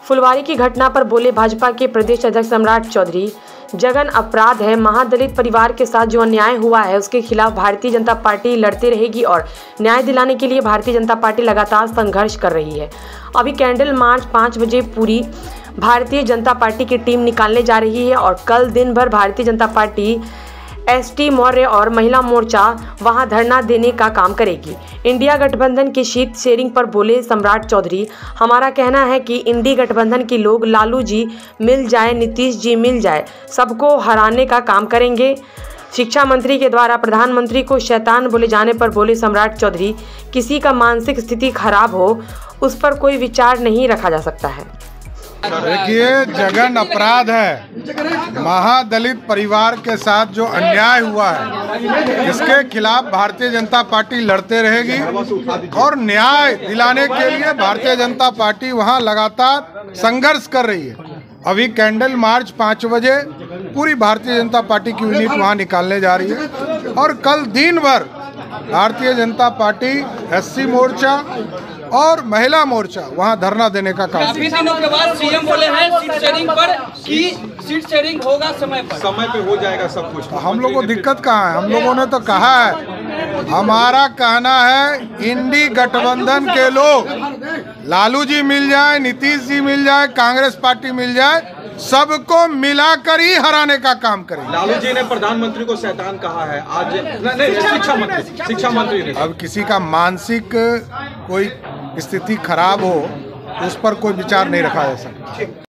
फुलवारी की घटना पर बोले भाजपा के प्रदेश अध्यक्ष सम्राट चौधरी, जघन अपराध है। महादलित परिवार के साथ जो अन्याय हुआ है उसके खिलाफ भारतीय जनता पार्टी लड़ती रहेगी और न्याय दिलाने के लिए भारतीय जनता पार्टी लगातार संघर्ष कर रही है। अभी कैंडल मार्च 5 बजे पूरी भारतीय जनता पार्टी की टीम निकालने जा रही है और कल दिन भर भारतीय जनता पार्टी एसटी मौर्य और महिला मोर्चा वहां धरना देने का काम करेगी। इंडिया गठबंधन की सीट शेयरिंग पर बोले सम्राट चौधरी, हमारा कहना है कि इंडी गठबंधन के लोग लालू जी मिल जाए, नीतीश जी मिल जाए, सबको हराने का काम करेंगे। शिक्षा मंत्री के द्वारा प्रधानमंत्री को शैतान बोले जाने पर बोले सम्राट चौधरी, किसी का मानसिक स्थिति खराब हो उस पर कोई विचार नहीं रखा जा सकता है। देखिए, जघन अपराध है। महादलित परिवार के साथ जो अन्याय हुआ है इसके खिलाफ भारतीय जनता पार्टी लड़ते रहेगी और न्याय दिलाने के लिए भारतीय जनता पार्टी वहां लगातार संघर्ष कर रही है। अभी कैंडल मार्च 5 बजे पूरी भारतीय जनता पार्टी की यूनिट वहां निकालने जा रही है और कल दिन भर भारतीय जनता पार्टी एससी मोर्चा और महिला मोर्चा वहां धरना देने का काम। काफी दिनों के बाद सीएम बोले हैं सीट शेयरिंग पर कि सीट शेयरिंग होगा समय पे हो जाएगा सब कुछ। हम लोगों को दिक्कत कहाँ है? हम लोगों ने तो कहा है, हमारा कहना है इंडी गठबंधन के लोग लालू जी मिल जाए, नीतीश जी मिल जाए, कांग्रेस पार्टी मिल जाए, सबको मिलाकर ही हराने का काम करें। लालू जी ने प्रधानमंत्री को शैतान कहा है आज, नहीं शिक्षा मंत्री ने। अब किसी का मानसिक कोई स्थिति खराब हो उस पर कोई विचार नहीं रखा जा सकता।